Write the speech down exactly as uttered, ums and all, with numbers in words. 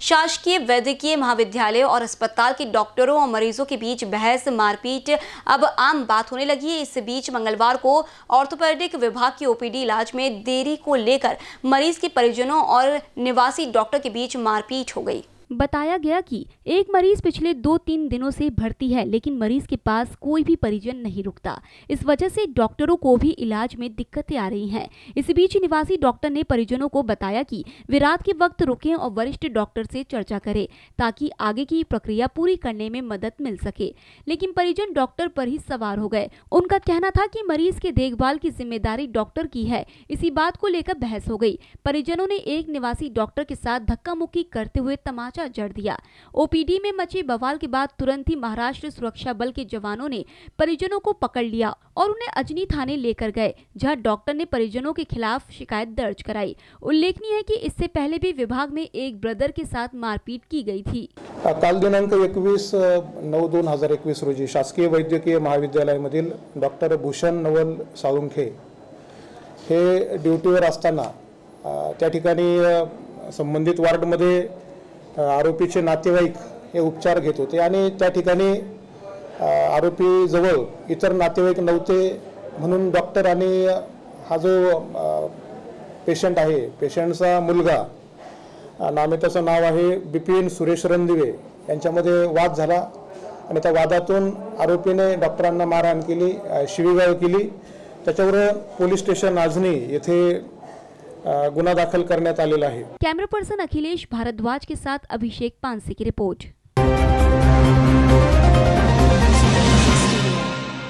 शासकीय वैद्यकीय महाविद्यालय और अस्पताल के डॉक्टरों और मरीजों के बीच बहस मारपीट अब आम बात होने लगी है। इस बीच मंगलवार को ऑर्थोपेडिक विभाग की ओपीडी इलाज में देरी को लेकर मरीज के परिजनों और निवासी डॉक्टर के बीच मारपीट हो गई। बताया गया कि एक मरीज पिछले दो तीन दिनों से भर्ती है, लेकिन मरीज के पास कोई भी परिजन नहीं रुकता। इस वजह से डॉक्टरों को भी इलाज में दिक्कतें आ रही हैं। इस बीच निवासी डॉक्टर ने परिजनों को बताया कि वे रात के वक्त रुकें और वरिष्ठ डॉक्टर से चर्चा करें ताकि आगे की प्रक्रिया पूरी करने में मदद मिल सके, लेकिन परिजन डॉक्टर पर ही सवार हो गए। उनका कहना था कि मरीज के देखभाल की जिम्मेदारी डॉक्टर की है। इसी बात को लेकर बहस हो गई। परिजनों ने एक निवासी डॉक्टर के साथ धक्का मुक्की करते हुए तमाचा जड़ दिया। ओपीडी में मचे बवाल के बाद तुरंत ही महाराष्ट्र सुरक्षा बल के जवानों ने परिजनों को पकड़ लिया और उन्हें अजनी थाने लेकर गए, जहां डॉक्टर ने परिजनों के खिलाफ शिकायत दर्ज कराई। उल्लेखनीय है कि इससे पहले भी विभाग में एक ब्रदर के साथ मारपीट की गई थी। काल दिनांक एकवीस नऊ दोन हजार एकवीस रोजी शासकीय वैद्यकीय महाविद्यालयामधील डॉक्टर भूषण नवल साळुंखे हे ड्युटीवर असताना त्या ठिकाणी संबंधित वार्डमध्ये आरोपीचे नातेवाईक हे उपचार घेत होते आणि त्या ठिकाणी आरोपी जवळ इतर नातेवाईक नव्हते म्हणून डॉक्टर आणि हा जो पेशंट आहे, पेशंटचा मुलगा नामे त्याचं नाव आहे बिपिन सुरेश रणदिवे, यांच्यामध्ये वाद झाला आणि त्या वादातून आरोपीने डॉक्टरांना मारहाण केली, शिवीगाळ केली। त्याच्यावर पोलीस स्टेशन आजनी येथे गुन्हा दाखल करण्यात आलेला है। कैमरा पर्सन अखिलेश भारद्वाज के साथ अभिषेक पानसे की रिपोर्ट।